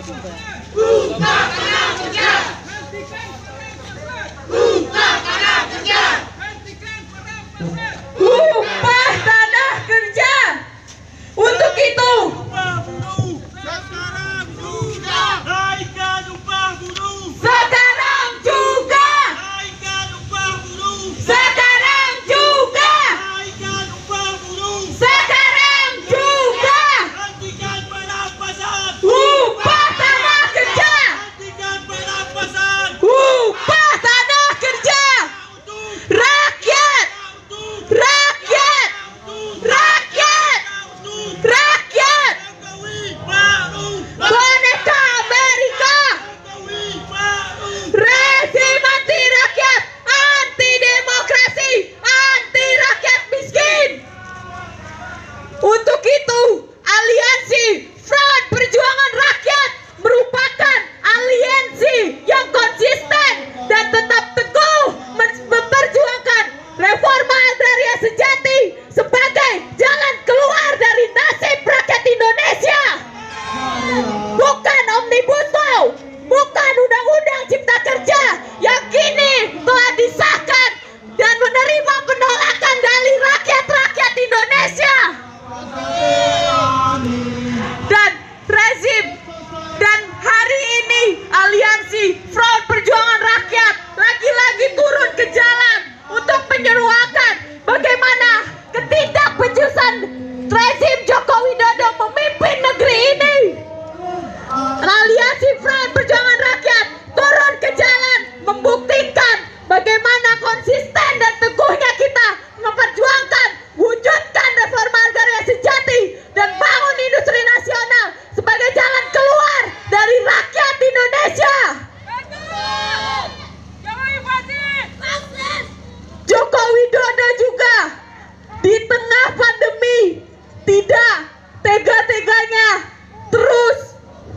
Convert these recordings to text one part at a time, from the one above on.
Buka Tanah Kerja. Buka Tanah Kerja. Upah tanah kerja. Untuk itu, Sekarang juga. Naikkan upah buruh. sekarang juga, Naikkan upah buruh. sekarang juga, Naikkan upah buruh. sekarang juga. Hentikan perampasan. Upah tanah kerja. Hentikan perampasan. Upah tanah kerja. Untuk Rakyat, untuk rakyat, rakyat, rakyat. Jokowi baru. Boneka Amerika. Jokowi baru. Rezim anti rakyat, anti demokrasi, anti rakyat miskin. Untuk itu, aliansi Front Perjuangan Rakyat merupakan aliansi yang konsisten dan tetap teguh memperjuangkan reforma agraria sejati sebagai jalan keluar dari nasib rakyat Indonesia. Bukan Omnibus Law, bukan Undang-Undang Cipta Kerja yang kini telah disahkan dan menerima penolakan dari rakyat-rakyat Indonesia. Dan rezim dan hari ini aliansi Front Perjuangan Rakyat lagi-lagi turun ke jalan untuk menyeruakan bagaimana ketidakbejusan rezim Joko Widodo memimpin negeri ini. Aliansi Front Perjuangan Rakyat turun ke jalan membuktikan bagaimana konsisten dan teguhnya kita memperjuangkan wujudkan reforma agraria sejati dan bangun industri nasional sebagai jalan keluar dari rakyat Indonesia. Joko Widodo juga di tengah pandemi tidak tega-teganya terus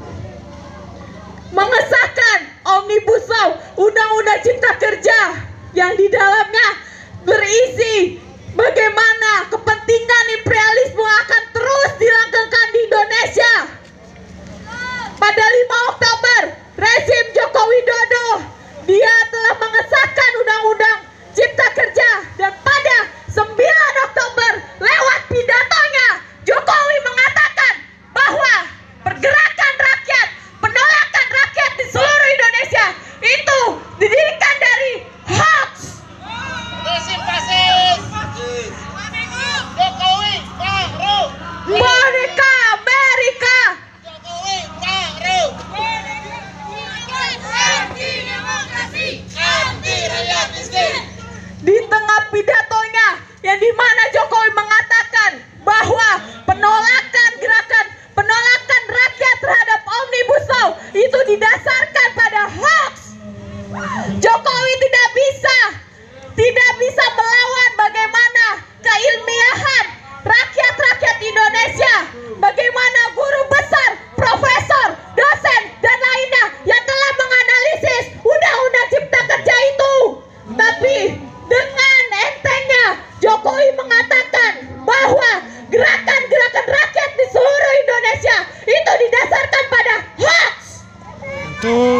mengesahkan Omnibus Law, Undang-Undang Cipta Kerja yang di dalamnya berisi bagaimana kepentingan imperialisme akan terus dilanggengkan di Indonesia. Pada 5 Oktober, rezim Joko Widodo dia telah mengesahkan Undang-Undang Cipta Kerja dan pada 9 Oktober lewat pidatonya Jokowi mengatakan bahwa pergerakan rakyat, penolakan rakyat di seluruh Indonesia itu didirikan dari hoax. Rezim fasis. Jokowi baru. Boneka Amerika. Jokowi baru. Anti demokrasi. Anti rakyat miskin. Di tengah pidatonya yang dimana Jokowi mengatakan bahwa penolakan rakyat terhadap Omnibus Law itu didasarkan pada hoax. Jokowi tidak bisa melawan bagaimana keilmiahan rakyat Indonesia, bagaimana guru besar, profesor, dosen dan lainnya yang telah menganalisis Undang-Undang Cipta Kerja itu. Tapi dengan entengnya Jokowi mengatakan bahwa gerakan-gerakan rakyat di seluruh Indonesia itu didasarkan pada hoax.